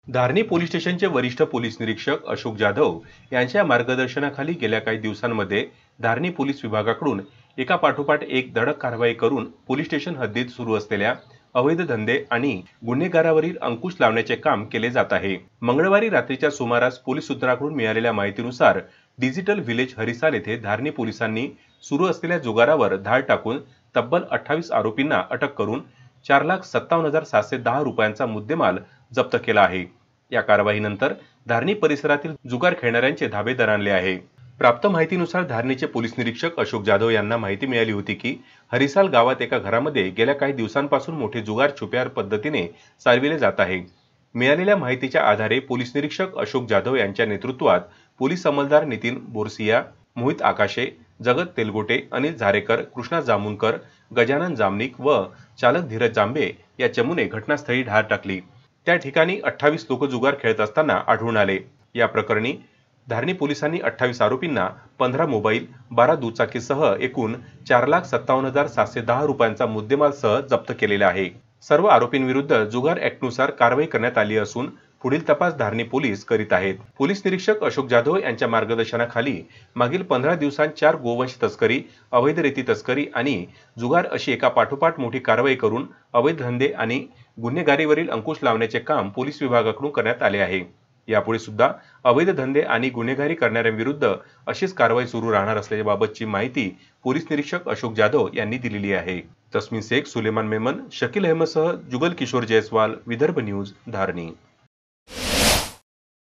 Dharni police स्टेशनचे वरिष्ठ police निरीक्षक अशोक जाधव यांच्या मार्गदर्शनाखाली गेल्या काही दिवसांमध्ये धारणी पोलीस विभागाकडून एका पाठोपाठ एक धडक कारवाई करून पोलीस स्टेशन हद्दीत सुरू असलेल्या अवैध धंदे आणि गुन्हेगारावरील अंकुश लावण्याचे काम केले जात आहे। मंगळवारी रात्रीच्या सुमारास पोलीस सूत्रांकडून मिळालेल्या माहितीनुसार डिजिटल व्हिलेज हरिसाल येथे धारणी पोलिसांनी सुरू असलेल्या जुगारावर धाड टाकून तब्बल 28 आरोपींना अटक करून 4,57,710 रुपयांचा मुद्देमाल जप्त केला आहे। या कारवाईनंतर धारणी परिसरातील जुगार खेळणाऱ्यांचे धाबे दणाणले आहे। प्राप्त माहितीनुसार धारणीचे पोलीस निरीक्षक अशोक जाधव यांना माहिती मिळाली होती की हरिसाल गावात एका घरामध्ये गेल्या काही दिवसांपासून मोठे जुगार छुप्या पद्धतीने चालविले जात आहे। मिळालेल्या माहितीच्या आधारे पोलीस निरीक्षक अशोक जाधव यांच्या नेतृत्वात पोलीस अंमलदार नितीन बोरसिया, मोहित आकाशे, जगत तेलगोटे, अनिल झारेकर, कृष्णा जामुनकर, गजानन जामनिक व चालक धीरज जांभे या चमूने घटनास्थळी धाड टाकली। त्या ठिकाणी 28 लोक जुगार खेळत असताना आढळून आले। या प्रकरणी धारणी पोलिसांनी 28 आरोपींना 15 मोबाईल, 12 दुचाकीसह एकूण 4,57,710 रुपयांचा मुद्देमाल सह जप्त केलेला आहे। सर्व आरोपींविरुद्ध जुगार ॲक्टनुसार कारवाई करण्यात आली असून पुढील तपास धारणी पोलीस करीत आहेत। पोलीस निरीक्षक अशोक जाधव यांच्या मार्गदर्शनाखाली मागील 15 दिवसांत 4 गोवंश तस्करी, अवैध रेती तस्करी आणि जुगार अशी एका पाठोपाठ मोठी कारवाई करून अवैध धंदे आणि गुन्हेगारीवरील अंकुश लावण्याचे काम पोलीस विभागाकडून करण्यात आले आहे। यापुढे सुद्धा अवैध धंदे आणि गुन्हेगारी करणाऱ्यांविरुद्ध अशीच कारवाई सुरू राहणार असल्याबाबतची माहिती पोलीस निरीक्षक अशोक जाधव यांनी दिलेली आहे। तस्मीन शेख, सुलेमान मेमन, शकील अहमदसह जुगल किशोर जयस्वाल, विदर्भ न्यूज, धारणी।